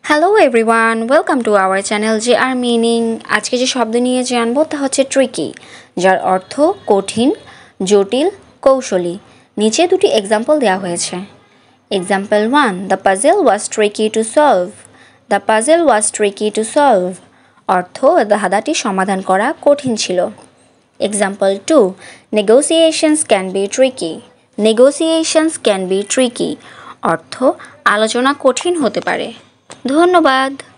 Hello everyone, welcome to our channel যে আর meaning. আজকে যে শব্দ নিয়ে জানবো তা হচ্ছে ট্রিকি, যার অর্থ কঠিন, জটিল, কৌশলী। নিচে দুটি এক্সাম্পল দেওয়া হয়েছে। Example 1, the puzzle was tricky to solve. The puzzle was tricky to solve অর্থ ধাঁধাটি সমাধান করা কঠিন ছিল। Example 2, negotiations can be tricky. Negotiations can be tricky অর্থ আলোচনা কঠিন হতে পারে। ধন্যবাদ।